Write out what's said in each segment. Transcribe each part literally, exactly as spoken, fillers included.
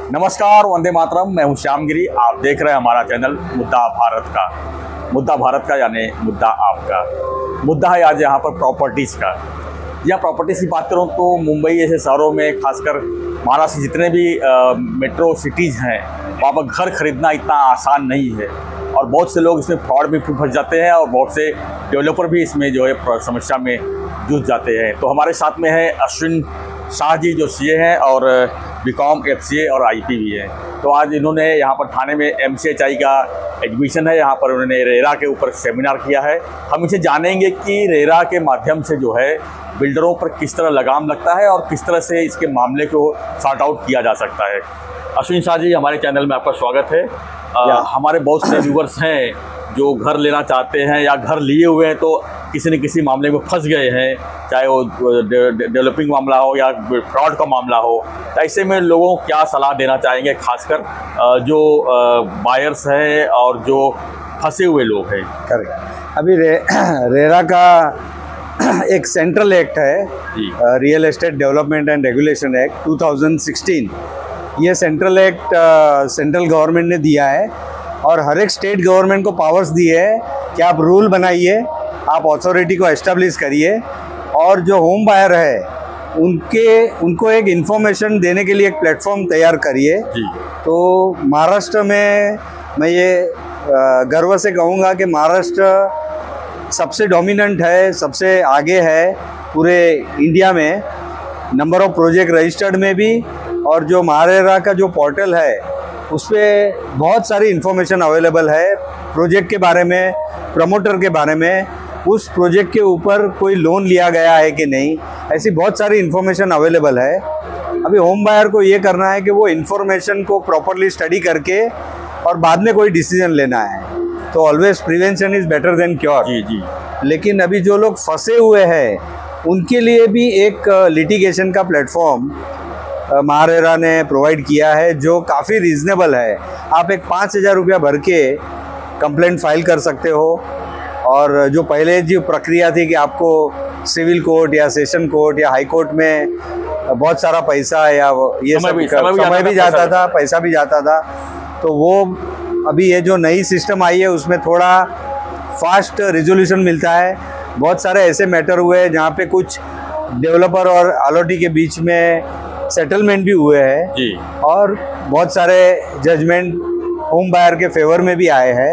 नमस्कार, वंदे मातरम। मैं हूं श्यामगिरी। आप देख रहे हैं हमारा चैनल मुद्दा भारत का। मुद्दा भारत का यानी मुद्दा आपका। मुद्दा है आज यहाँ पर प्रॉपर्टीज़ का। या प्रॉपर्टीज़ की बात करूँ तो मुंबई जैसे शहरों में, खासकर महाराष्ट्र जितने भी आ, मेट्रो सिटीज़ हैं, वहाँ पर घर खरीदना इतना आसान नहीं है और बहुत से लोग इसमें फ्रॉड में फंस जाते हैं और बहुत से डेवलपर भी इसमें जो है समस्या में जूझ जाते हैं। तो हमारे साथ में है अश्विन शाह जी, जो सीए हैं और बीकॉम, एफसीए और आईपी भी है। तो आज इन्होंने यहाँ पर थाने में एमसीएचआई का एग्जीबिशन है, यहाँ पर उन्होंने रेरा के ऊपर सेमिनार किया है। हम इसे जानेंगे कि रेरा के माध्यम से जो है बिल्डरों पर किस तरह लगाम लगता है और किस तरह से इसके मामले को सॉर्ट आउट किया जा सकता है। अश्विन शाह जी, हमारे चैनल में आपका स्वागत है। आ, हमारे बहुत से व्यूवर्स हैं जो घर लेना चाहते हैं या घर लिए हुए हैं तो किसी न किसी मामले में फंस गए हैं, चाहे वो डेवलपिंग मामला हो या फ्रॉड का मामला हो। तो ऐसे में लोगों को क्या सलाह देना चाहेंगे, खासकर जो बायर्स हैं और जो फंसे हुए लोग हैं? करेक्ट। अभी रे, रेरा का एक सेंट्रल एक्ट है, real estate development and regulation act two thousand sixteen. ये सेंट्रल एक्ट सेंट्रल गवर्नमेंट ने दिया है और हर एक स्टेट गवर्नमेंट को पावर्स दी है कि आप रूल बनाइए, आप अथॉरिटी को एस्टेब्लिश करिए और जो होम बायर है उनके उनको एक इन्फॉर्मेशन देने के लिए एक प्लेटफॉर्म तैयार करिए। तो महाराष्ट्र में मैं ये गर्व से कहूँगा कि महाराष्ट्र सबसे डोमिनेंट है, सबसे आगे है पूरे इंडिया में, नंबर ऑफ प्रोजेक्ट रजिस्टर्ड में भी। और जो महारेरा का जो पोर्टल है उस पर बहुत सारी इन्फॉर्मेशन अवेलेबल है प्रोजेक्ट के बारे में, प्रमोटर के बारे में, उस प्रोजेक्ट के ऊपर कोई लोन लिया गया है कि नहीं, ऐसी बहुत सारी इन्फॉर्मेशन अवेलेबल है। अभी होम बायर को ये करना है कि वो इन्फॉर्मेशन को प्रॉपरली स्टडी करके और बाद में कोई डिसीजन लेना है। तो always prevention is better than cure. जी जी। लेकिन अभी जो लोग फंसे हुए हैं उनके लिए भी एक लिटिगेशन का प्लेटफॉर्म महारेरा ने प्रोवाइड किया है जो काफ़ी रीज़नेबल है। आप एक पाँच हज़ार रुपया भर के कंप्लेंट फाइल कर सकते हो और जो पहले जो प्रक्रिया थी कि आपको सिविल कोर्ट या सेशन कोर्ट या हाई कोर्ट में बहुत सारा पैसा या ये सब समय भी जाता था, पैसा भी जाता था, तो वो अभी ये जो नई सिस्टम आई है उसमें थोड़ा फास्ट रिजोल्यूशन मिलता है। बहुत सारे ऐसे मैटर हुए हैं जहाँ पे कुछ डेवलपर और अलॉटी के बीच में सेटलमेंट भी हुए हैं जी। और बहुत सारे जजमेंट होम बायर के फेवर में भी आए हैं।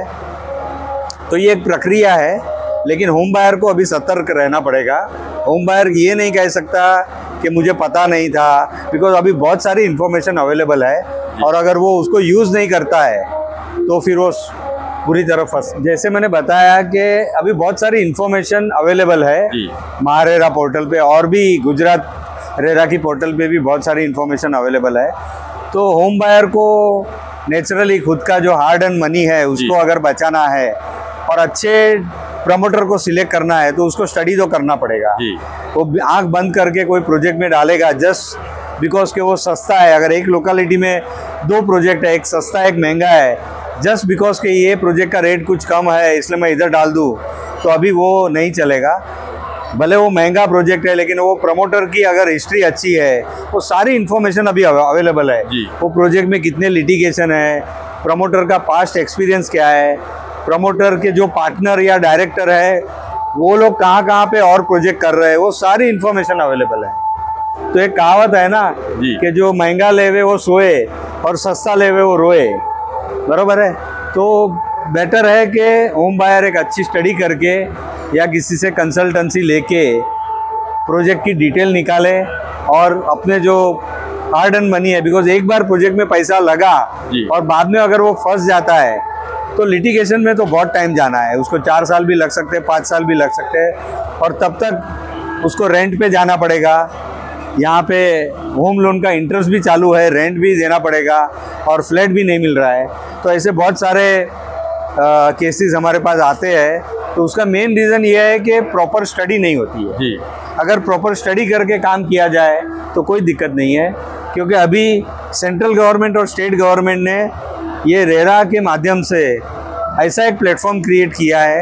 तो ये एक प्रक्रिया है, लेकिन होम बायर को अभी सतर्क रहना पड़ेगा। होम बायर ये नहीं कह सकता कि मुझे पता नहीं था, बिकॉज अभी बहुत सारी इन्फॉर्मेशन अवेलेबल है और अगर वो उसको यूज़ नहीं करता है तो फिर वो पूरी तरह फंस। जैसे मैंने बताया कि अभी बहुत सारी इन्फॉर्मेशन अवेलेबल है महारेरा पोर्टल पे और भी गुजरात रेरा की पोर्टल पे भी बहुत सारी इन्फॉर्मेशन अवेलेबल है। तो होम बायर को नेचुरली खुद का जो हार्ड एंड मनी है उसको अगर बचाना है और अच्छे प्रमोटर को सिलेक्ट करना है तो उसको स्टडी तो करना पड़ेगा। वो आंख बंद करके कोई प्रोजेक्ट में डालेगा जस्ट बिकॉज के वो सस्ता है। अगर एक लोकेलिटी में दो प्रोजेक्ट है, एक सस्ता एक महंगा है, जस्ट बिकॉज के ये प्रोजेक्ट का रेट कुछ कम है इसलिए मैं इधर डाल दूँ, तो अभी वो नहीं चलेगा। भले वो महंगा प्रोजेक्ट है लेकिन वो प्रमोटर की अगर हिस्ट्री अच्छी है, वो सारी इन्फॉर्मेशन अभी अवेलेबल है। वो प्रोजेक्ट में कितने लिटिगेशन है, प्रमोटर का पास्ट एक्सपीरियंस क्या है, प्रमोटर के जो पार्टनर या डायरेक्टर है वो लोग कहाँ कहाँ पे और प्रोजेक्ट कर रहे हैं, वो सारी इन्फॉर्मेशन अवेलेबल है। तो एक कहावत है ना कि जो महंगा लेवे वो सोए और सस्ता लेवे वो रोए, बराबर है। तो बेटर है कि होम बायर एक अच्छी स्टडी करके या किसी से कंसल्टेंसी लेके प्रोजेक्ट की डिटेल निकाले और अपने जो हार्ड एंड मनी है, बिकॉज एक बार प्रोजेक्ट में पैसा लगा और बाद में अगर वो फंस जाता है तो लिटिगेशन में तो बहुत टाइम जाना है, उसको चार साल भी लग सकते हैं, पाँच साल भी लग सकते हैं और तब तक उसको रेंट पे जाना पड़ेगा। यहाँ पे होम लोन का इंटरेस्ट भी चालू है, रेंट भी देना पड़ेगा और फ्लैट भी नहीं मिल रहा है। तो ऐसे बहुत सारे केसेस हमारे पास आते हैं। तो उसका मेन रीज़न ये है कि प्रॉपर स्टडी नहीं होती है जी। अगर प्रॉपर स्टडी करके काम किया जाए तो कोई दिक्कत नहीं है, क्योंकि अभी सेंट्रल गवर्नमेंट और स्टेट गवर्नमेंट ने ये रेरा के माध्यम से ऐसा एक प्लेटफॉर्म क्रिएट किया है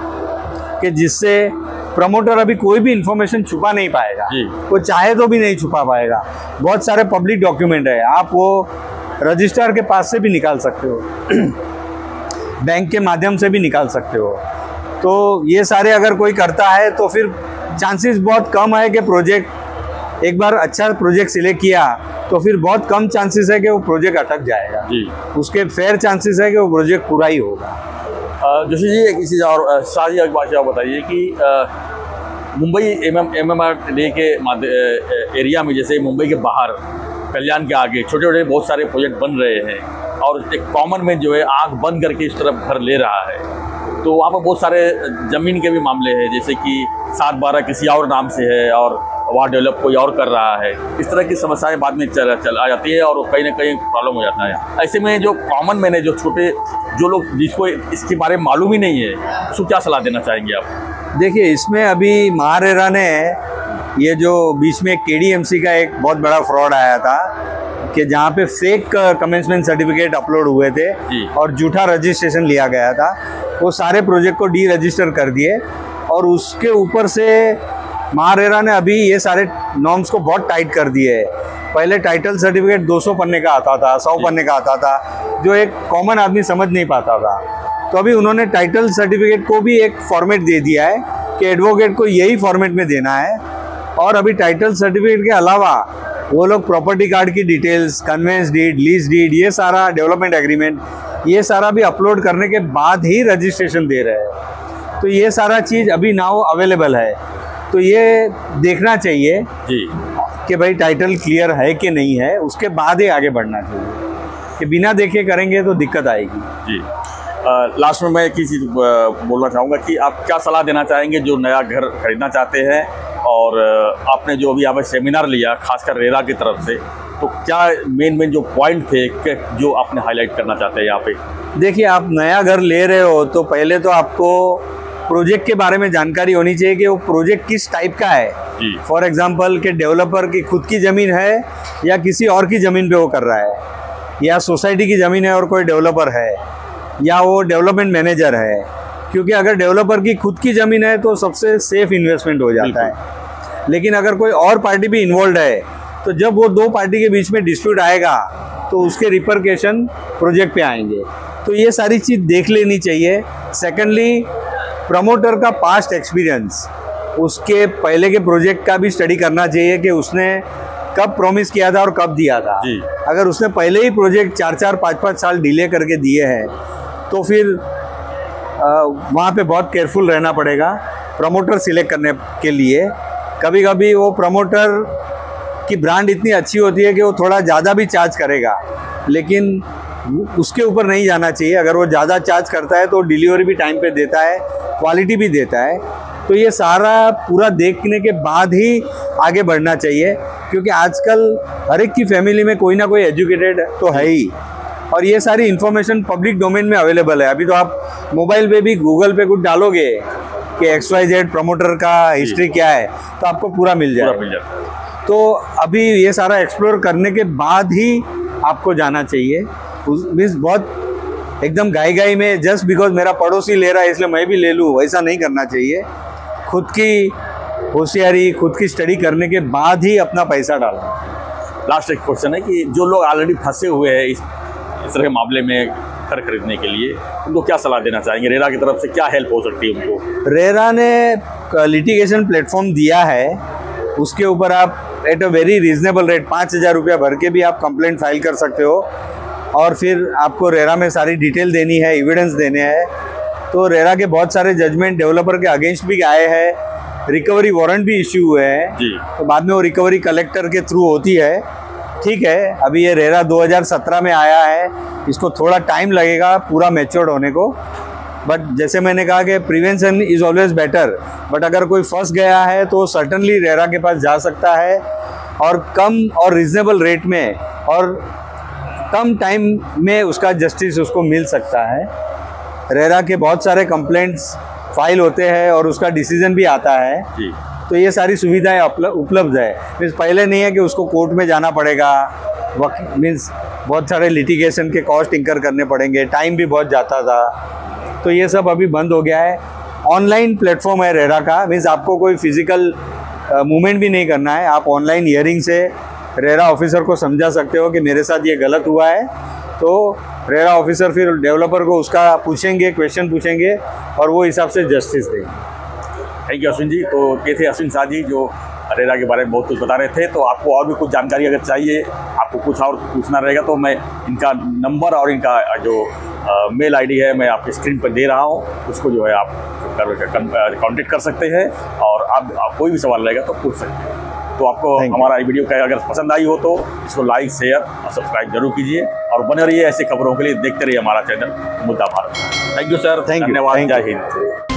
कि जिससे प्रमोटर अभी कोई भी इंफॉर्मेशन छुपा नहीं पाएगा, वो चाहे तो भी नहीं छुपा पाएगा। बहुत सारे पब्लिक डॉक्यूमेंट है, आप वो रजिस्ट्रार के पास से भी निकाल सकते हो, बैंक के माध्यम से भी निकाल सकते हो। तो ये सारे अगर कोई करता है तो फिर चांसेस बहुत कम है कि प्रोजेक्ट, एक बार अच्छा प्रोजेक्ट सिलेक्ट किया तो फिर बहुत कम चांसेस है कि वो प्रोजेक्ट अटक जाएगा जी। उसके फेयर चांसेस है कि वो प्रोजेक्ट पूरा ही होगा। जोशी जी एक चीज़ और, शाह जी एक बात आप बताइए कि Mumbai M M M M R D के एरिया में, जैसे मुंबई के बाहर कल्याण के आगे छोटे छोटे बहुत सारे प्रोजेक्ट बन रहे हैं और एक कॉमन मैन जो है आंख बंद करके इस तरफ घर ले रहा है, तो वहाँ पर बहुत सारे ज़मीन के भी मामले हैं, जैसे कि सात बारह किसी और नाम से है और वहाँ डेवलप कोई और कर रहा है। इस तरह की समस्याएं बाद में चल चल आ जाती है और कहीं ना कहीं प्रॉब्लम हो जाता है। ऐसे में जो कॉमन मैन है, जो छोटे जो लोग जिसको इसके बारे में मालूम ही नहीं है, उसको क्या सलाह देना चाहेंगे आप? देखिए, इसमें अभी महारेरा ने ये जो बीच में के डी एम सी का एक बहुत बड़ा फ्रॉड आया था कि जहाँ पे फेक कमेंसमेंट सर्टिफिकेट अपलोड हुए थे और झूठा रजिस्ट्रेशन लिया गया था, वो सारे प्रोजेक्ट को डी रजिस्टर कर दिए और उसके ऊपर से महारेरा ने अभी ये सारे नॉर्म्स को बहुत टाइट कर दिए है। पहले टाइटल सर्टिफिकेट दो सौ पन्ने का आता था, सौ पन्ने का आता था, जो एक कॉमन आदमी समझ नहीं पाता था। तो अभी उन्होंने टाइटल सर्टिफिकेट को भी एक फॉर्मेट दे दिया है कि एडवोकेट को यही फॉर्मेट में देना है। और अभी टाइटल सर्टिफिकेट के अलावा वो लोग प्रॉपर्टी कार्ड की details, conveyance deed, lease deed, ये सारा डेवलपमेंट एग्रीमेंट, ये सारा भी अपलोड करने के बाद ही रजिस्ट्रेशन दे रहे हैं। तो ये सारा चीज़ अभी नाउ अवेलेबल है, तो ये देखना चाहिए जी कि भाई टाइटल क्लियर है कि नहीं है, उसके बाद ही आगे बढ़ना चाहिए। कि बिना देखे करेंगे तो दिक्कत आएगी। जी लास्ट में मैं एक ही चीज़ बोलना चाहूँगा कि आप क्या सलाह देना चाहेंगे जो नया घर खरीदना चाहते हैं, और आपने जो अभी यहाँ पर सेमिनार लिया खासकर रेरा की तरफ से, तो क्या मेन मेन जो पॉइंट थे जो आपने हाईलाइट करना चाहते हैं यहाँ पे? देखिए, आप नया घर ले रहे हो तो पहले तो आपको प्रोजेक्ट के बारे में जानकारी होनी चाहिए कि वो प्रोजेक्ट किस टाइप का है। फॉर एग्जांपल कि डेवलपर की खुद की ज़मीन है या किसी और की ज़मीन पे वो कर रहा है, या सोसाइटी की ज़मीन है और कोई डेवलपर है, या वो डेवलपमेंट मैनेजर है। क्योंकि अगर डेवलपर की खुद की ज़मीन है तो सबसे सेफ इन्वेस्टमेंट हो जाता है। लेकिन अगर कोई और पार्टी भी इन्वॉल्व है तो जब वो दो पार्टी के बीच में डिस्प्यूट आएगा तो उसके रिपरकेशन प्रोजेक्ट पे आएंगे। तो ये सारी चीज़ देख लेनी चाहिए। सेकेंडली, प्रमोटर का पास्ट एक्सपीरियंस, उसके पहले के प्रोजेक्ट का भी स्टडी करना चाहिए कि उसने कब प्रॉमिस किया था और कब दिया था। अगर उसने पहले ही प्रोजेक्ट चार चार पाँच पाँच साल डिले करके दिए हैं तो फिर वहाँ पे बहुत केयरफुल रहना पड़ेगा प्रमोटर सिलेक्ट करने के लिए। कभी कभी वो प्रमोटर की ब्रांड इतनी अच्छी होती है कि वो थोड़ा ज़्यादा भी चार्ज करेगा, लेकिन उसके ऊपर नहीं जाना चाहिए। अगर वो ज़्यादा चार्ज करता है तो डिलीवरी भी टाइम पे देता है, क्वालिटी भी देता है। तो ये सारा पूरा देखने के बाद ही आगे बढ़ना चाहिए, क्योंकि आजकल हर एक की फैमिली में कोई ना कोई एजुकेटेड तो है ही, और ये सारी इन्फॉर्मेशन पब्लिक डोमेन में अवेलेबल है। अभी तो आप मोबाइल पे भी गूगल पे कुछ डालोगे कि एक्स वाई जेड प्रमोटर का हिस्ट्री क्या है तो आपको पूरा मिल जाएगा। तो अभी ये सारा एक्सप्लोर करने के बाद ही आपको जाना चाहिए। मीन्स बहुत एकदम गाई गाई में जस्ट बिकॉज मेरा पड़ोसी ले रहा है इसलिए मैं भी ले लूँ, ऐसा नहीं करना चाहिए। खुद की होशियारी, खुद की स्टडी करने के बाद ही अपना पैसा डालना। लास्ट एक क्वेश्चन है कि जो लोग ऑलरेडी फंसे हुए हैं इस इस तरह के मामले में घर खरीदने के लिए, उनको क्या सलाह देना चाहेंगे? रेरा की तरफ से क्या हेल्प हो सकती है उनको? रेरा ने लिटिगेशन प्लेटफॉर्म दिया है, उसके ऊपर आप at a very reasonable rate पाँच हज़ार रुपया भर के भी आप कंप्लेंट फाइल कर सकते हो, और फिर आपको रेरा में सारी डिटेल देनी है, एविडेंस देने हैं। तो रेरा के बहुत सारे जजमेंट डेवलपर के अगेंस्ट भी आए हैं, रिकवरी वारंट भी इश्यू हुए हैं, तो बाद में वो रिकवरी कलेक्टर के थ्रू होती है। ठीक है, अभी ये रेरा दो हज़ार सत्रह में आया है, इसको थोड़ा टाइम लगेगा पूरा मैच्योर्ड होने को, बट जैसे मैंने कहा कि prevention is always better. But अगर कोई फंस गया है तो सर्टनली रेरा के पास जा सकता है, और कम और रिजनेबल रेट में और कम टाइम में उसका जस्टिस उसको मिल सकता है। रेरा के बहुत सारे कंप्लेंट्स फाइल होते हैं और उसका डिसीजन भी आता है जी। तो ये सारी सुविधाएं उपलब्ध है। मीन्स पहले नहीं है कि उसको कोर्ट में जाना पड़ेगा, वक्त मीन्स बहुत सारे लिटिगेशन के कॉस्ट इंकर करने पड़ेंगे, टाइम भी बहुत जाता था। तो ये सब अभी बंद हो गया है। ऑनलाइन प्लेटफॉर्म है रेरा का, मीन्स आपको कोई फिजिकल मूवमेंट भी नहीं करना है, आप ऑनलाइन हियरिंग से रेरा ऑफिसर को समझा सकते हो कि मेरे साथ ये गलत हुआ है, तो रेरा ऑफिसर फिर डेवलपर को उसका पूछेंगे, क्वेश्चन पूछेंगे और वो हिसाब से जस्टिस देंगे। Thank you Ashwin ji. तो ये थे अश्विन शाह जी जो रेरा के बारे में बहुत कुछ बता रहे थे। तो आपको और भी कुछ जानकारी अगर चाहिए, आपको कुछ और पूछना रहेगा, तो मैं इनका नंबर और इनका जो आ, मेल आईडी है मैं आपकी स्क्रीन पर दे रहा हूँ, उसको जो है आप कांटेक्ट कर सकते हैं और आप, आप कोई भी सवाल रहेगा तो पूछ सकते हैं। तो आपको हमारा वीडियो का अगर पसंद आई हो तो इसको लाइक, शेयर और सब्सक्राइब जरूर कीजिए और बने रहिए ऐसी खबरों के लिए। देखते रहिए हमारा channel Mudda Bharat. Thank you sir, thank you, धन्यवाद, जय हिंद।